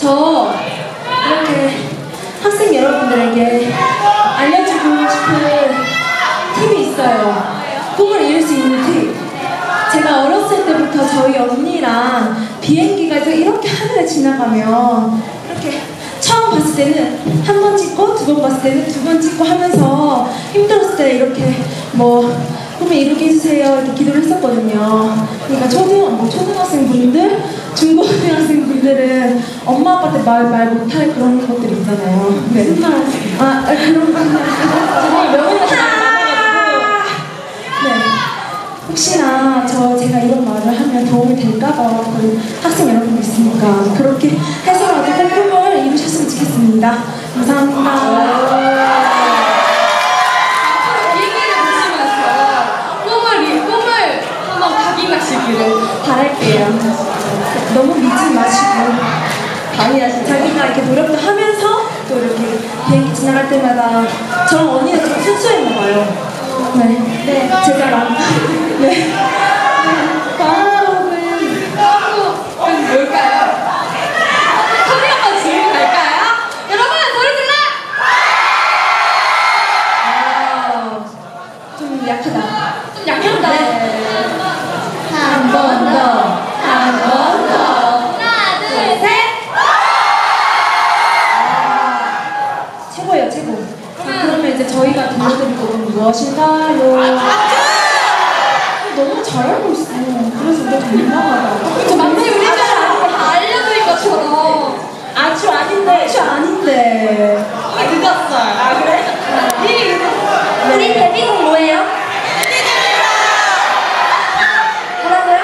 저 이렇게 학생 여러분들에게 알려주고 싶은 팁이 있어요. 꿈을 이룰 수 있는 팁. 제가 어렸을 때부터 저희 언니랑 비행기가 이렇게 하늘에 지나가면 이렇게 처음 봤을 때는 한 번 찍고 두 번 봤을 때는 두 번 찍고 하면서 힘들었을 때 이렇게 뭐 꿈을 이루게 해주세요 이렇게 기도를 했었거든요. 그러니까 초등학생 분들, 중고등학생 분들은 엄마 아빠한테 말 못할 그런 것들 있잖아요. 네. 무슨 말 하세요? 그런 거 정말 명언이 네. 혹시나 제가 이런 말을 하면 도움이 될까봐 그 학생 여러분도 있으니까 그렇게 해서라도 꼭 꿈을 이루셨으면 좋겠습니다. 감사합니다. 바랄게요. 너무 믿지 마시고 자기가 이렇게 노력도 하면서 또 이렇게 비행기 지나갈 때마다 저랑 언니는 좀 순수했나봐요. 네, 제가 네. 과학은 뭘까요? 소리 한번 지르고 갈까요? 여러분 소리 질러! 좀 약하다. 좀 약하다. 네. 한 번 더. 하나, 둘, 셋! 최고예요, 최고. 그러면 이제 저희가 들려드릴 곡은 무엇일까요? 너무 잘 알고 있어. 그래서 너무 민망하다. 저 마치 우리 다 알려드린 것처럼. 아주 아닌데. 늦었어요. 그래? 우리 데뷔곡 뭐예요? 뭐라고요?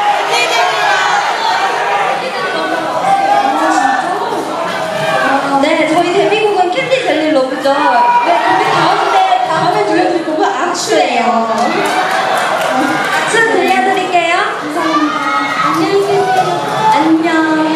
네, 저희 데뷔곡은 캔디 젤리 러브죠. 네, 근데 다음에 들려드릴 곡은 악수예요. 악수 들려드릴게요. 감사합니다. 안녕히 계세요. 안녕.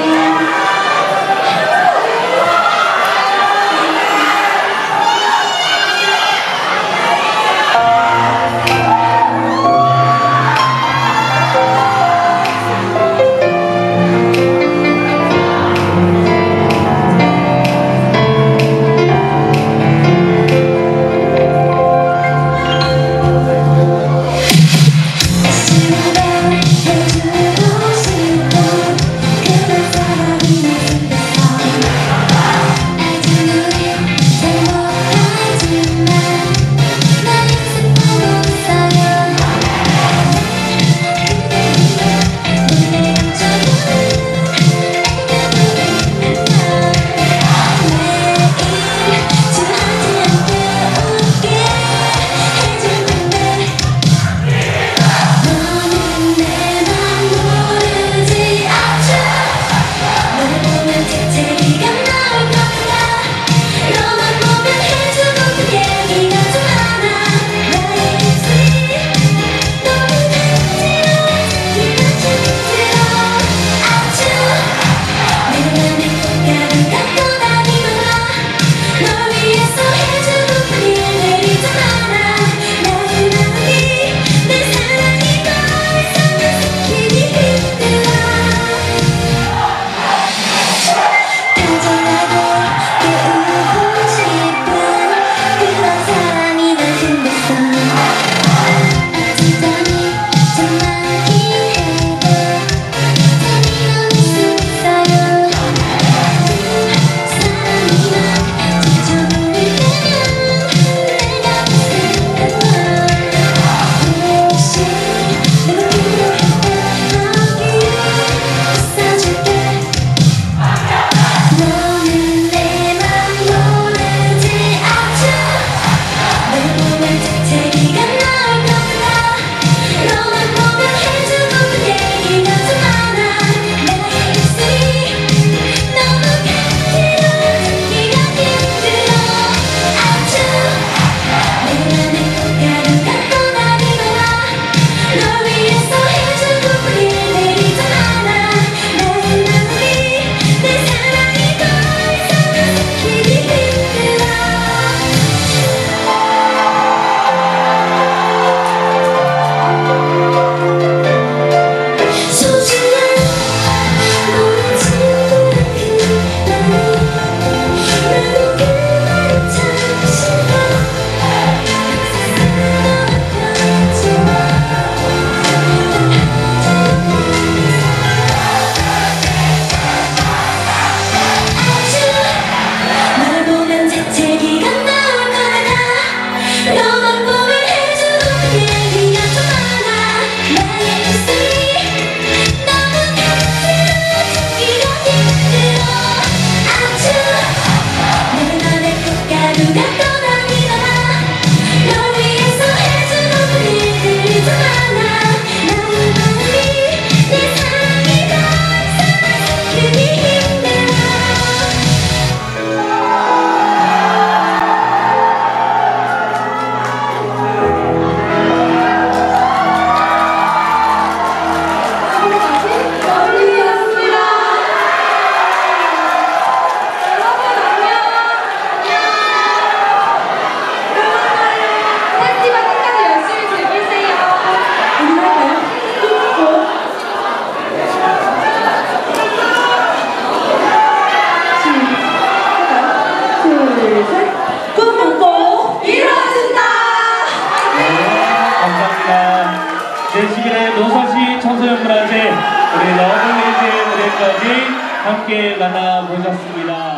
노사시 청소년문화제 우리 러블리즈의 무대까지 함께 만나보셨습니다.